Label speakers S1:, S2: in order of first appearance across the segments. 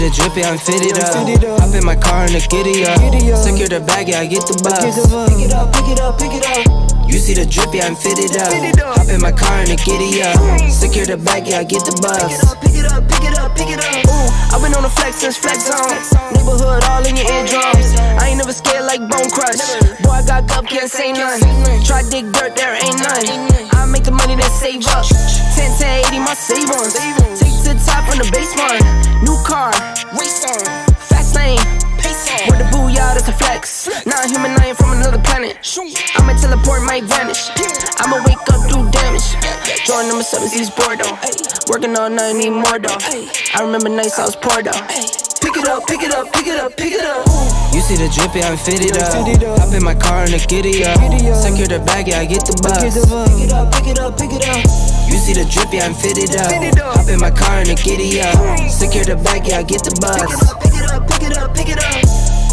S1: the drip, yeah, I'm fitted up. Hop in my car and the giddy up. Secure the bag, yeah, I get the bus.
S2: Pick it up, pick it up, pick it up.
S1: You see the drip, yeah, I'm fitted up. Hop in my car and the giddy up. Secure the bag, yeah, I get the bus.
S2: Pick it up, pick it up, pick it up. Ooh, I've been on the flex since flex zone. Neighborhood all in your eardrums. I ain't never scared like Bone Crush. Boy, I got gup, can't say none. Try dig dirt, there ain't none. I make the money that save up. 10 to 80, my save ones. Take to the top on the base one. New car, race on. Fast lane, pace on. With the booyah, that's a flex. Non-human, I ain't from another planet. I'ma teleport, might vanish. I'ma wake up, do damage. Jordan number 7, East Bordeaux. Working all night, need more though. I remember nights I was poor though. Pick it up, pick it up, pick it up, pick it up.
S1: You see the drip, yeah, I'm fitted up. Hop in my car and the giddy up. Secure the bag, yeah, I get the bus.
S2: Pick it up, pick it up, pick it up.
S1: You see the drip, yeah, I'm fitted up. Hop in my car and the giddy up. Secure the bag, yeah, I get the bus.
S2: Pick it up, pick it up, pick it up.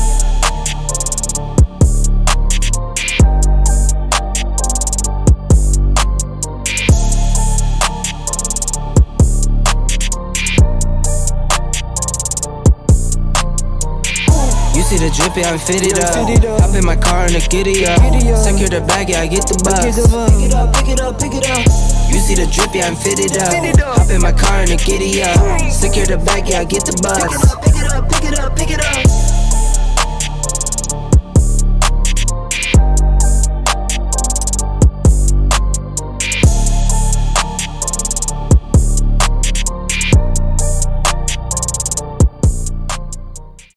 S1: You see the drip, yeah, I'm fitted up. Hop in my car and the giddy up. Secure the bag, yeah, I get the bus.
S2: Pick it up, pick it up, pick it up.
S1: You see the drip, yeah, I'm fitted up. Hop in my car and the giddy up. Secure the bag, yeah, I get the bus.
S2: Pick it up, pick it up, pick it up.